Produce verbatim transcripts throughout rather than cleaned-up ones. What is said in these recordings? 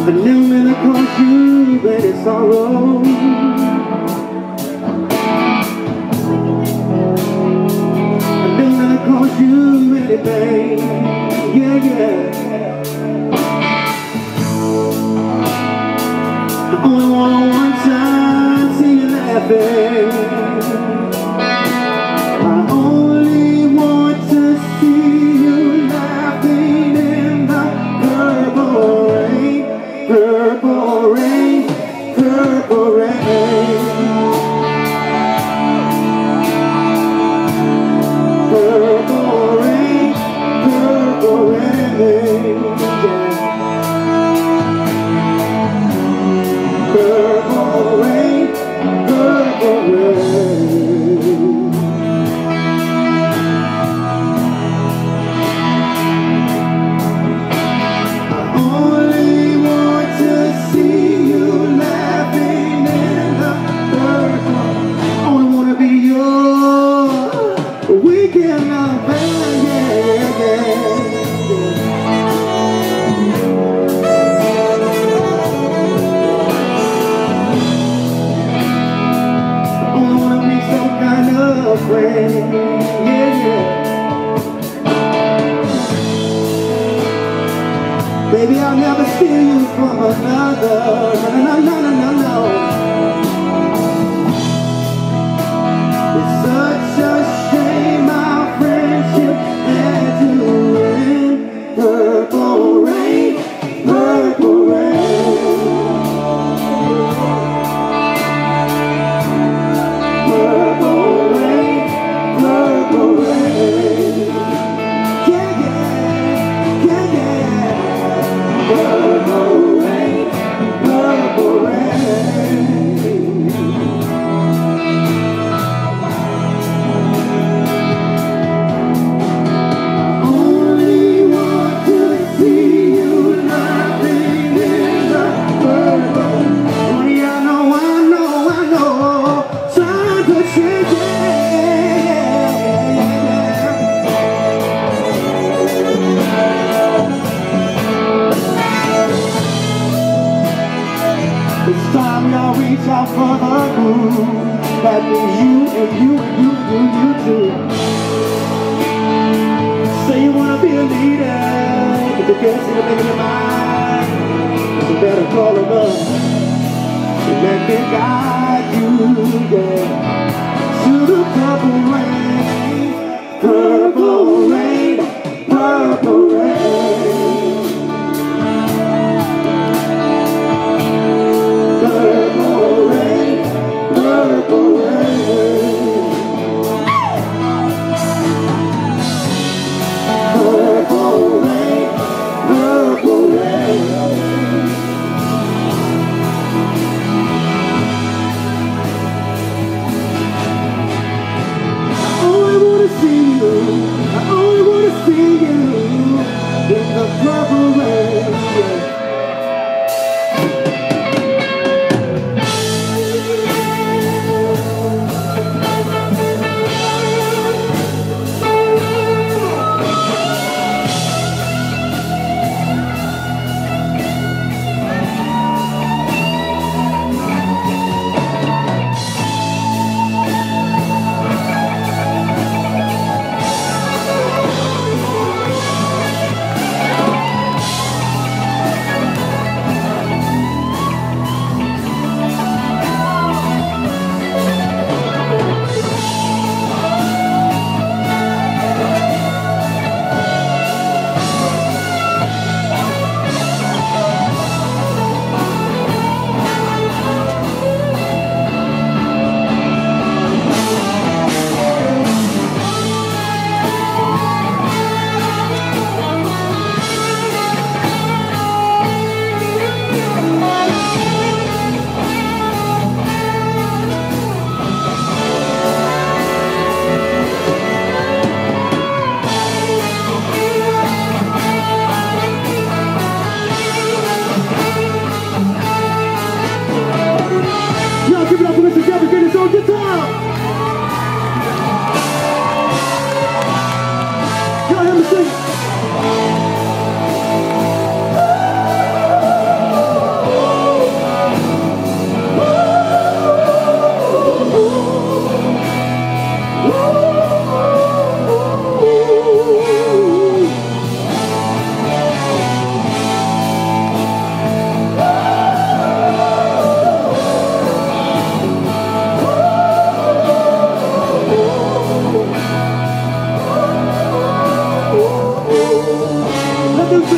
never meant to cause you any sorrow. I never meant to cause you any pain. Yeah, yeah. I only want one time to see you laughing. I only want to see you laughing in the purple rain, purple rain, purple rain, purple rain, purple rain, yeah. Purple rain, purple rain. Yeah, yeah. Baby, I'll never steal you from another. No, no, no, no, no, no. It's such a shame our friendship had to end. Purple rain, purple rain, purple rain, purple rain. Yeah, yeah, yeah, yeah. Purple rain, purple rain. Only want to see you laughing in the purple. Honey, I know, I know, I know. Time to change it. It's time y'all reach out for the moon. That means you and you and you and you, you too. Say you wanna be a leader, but you can't see the thing in your mind. So you better call him up, and that can guide you, yeah, to the purple rain, purple rain, purple rain. Purple rain, purple rain, purple rain, purple rain. I only wanna see you, I only wanna see you in the purple rain, yeah.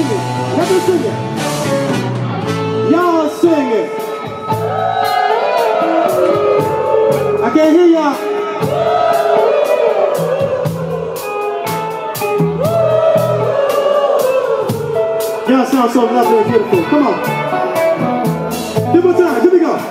sing it. Let me sing it. Y'all sing it. I can't hear y'all. Y'all sound so lovely and beautiful. Come on. One more time. Here we go.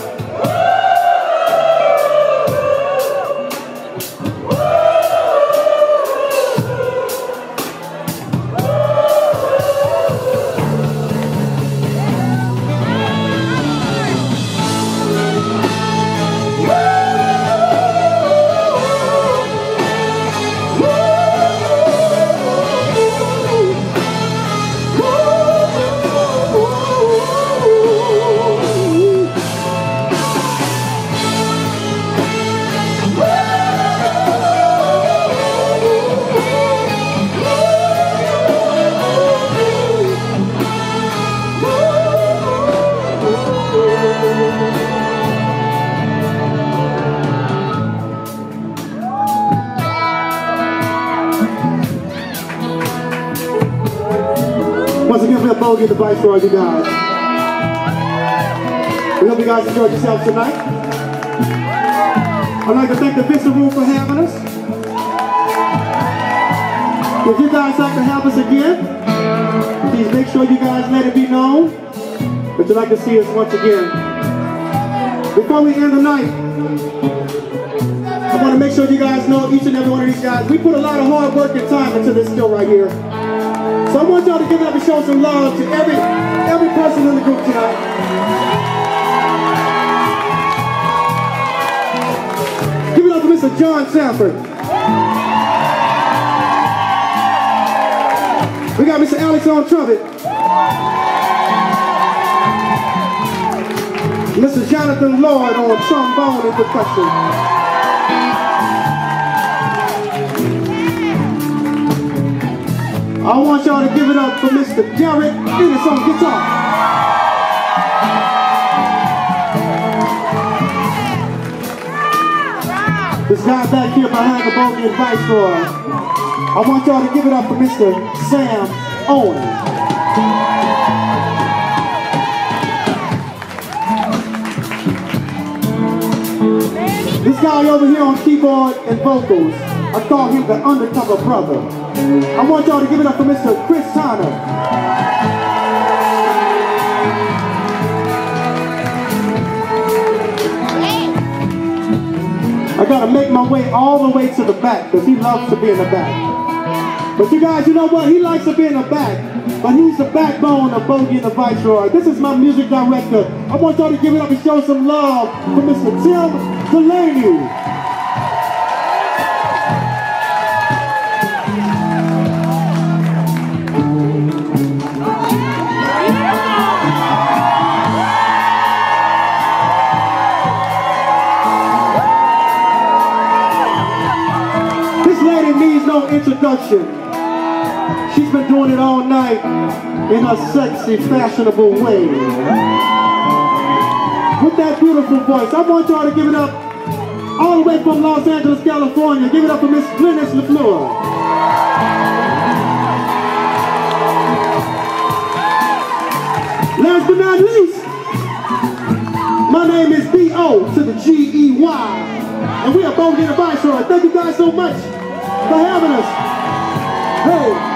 Once again, we have Bogey and the Viceroy, you guys. We hope you guys enjoyed yourselves tonight. I'd like to thank the Vista Room for having us. If you guys like to have us again, please make sure you guys let it be known that you'd like to see us once again. Before we end the night, I want to make sure you guys know each and every one of these guys, we put a lot of hard work and time into this skill right here. So I want y'all to give it up and show some love to every every person in the group tonight. Give it up to Mister John Sanford. We got Mister Alex on trumpet. Mister Jonathan Lloyd on trombone and percussion. I want y'all to give it up for Mister Garrett Ennis on guitar. This guy back here behind the Bogey and Viceroy. I want y'all to give it up for Mister Sam Owens. This guy over here on keyboard and vocals, I call him the undercover brother. I want y'all to give it up for Mister Chris Tanner. I gotta make my way all the way to the back because he loves to be in the back. But you guys, you know what? He likes to be in the back, but he's the backbone of Bogey and the Viceroy. This is my music director. I want y'all to give it up and show some love for Mister Tim Delaney. Introduction. She's been doing it all night in her sexy, fashionable way. With that beautiful voice, I want y'all to give it up all the way from Los Angeles, California. Give it up for Miss Glennis LaFleur. Last but not least, my name is B O to the G E Y, and we are Bogey and the Viceroy. Thank you guys so much for having us. Hey.